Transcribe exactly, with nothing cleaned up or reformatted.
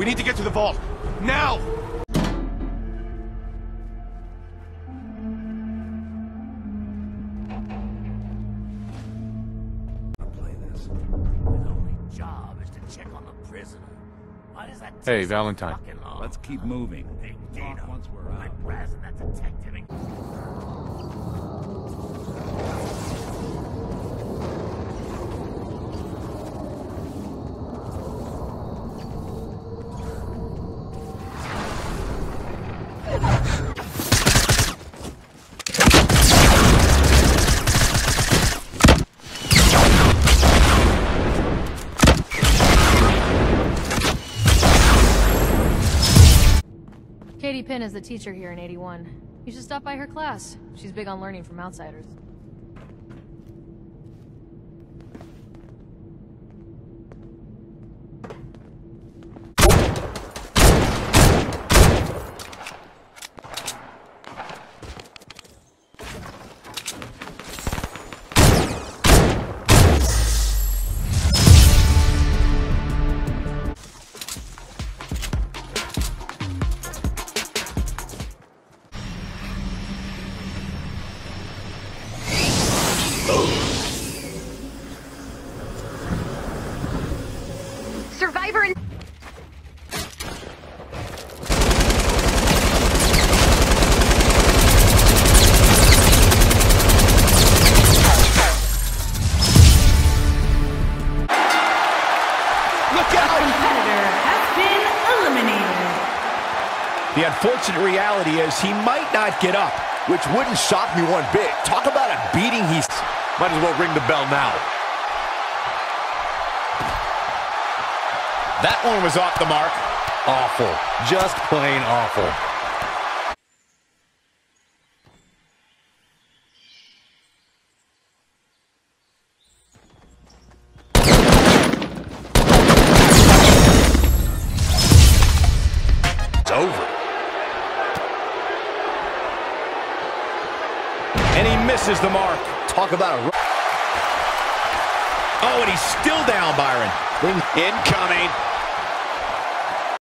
We need to get to the vault. Now! Hey, Valentine. Let's keep moving. Hey, Dino. Once we're out. I'm razzing that detective. Katie Pinn is the teacher here in eighty-one. You should stop by her class. She's big on learning from outsiders. Survivor in Look out! A competitor has been eliminated. The unfortunate reality is he might not get up, which wouldn't shock me one bit. Talk about a beating he's... Might as well ring the bell now. That one was off the mark. Awful. Just plain awful. It's over. And he misses the mark. Talk about a... Oh, and he's still down, Byron. Incoming.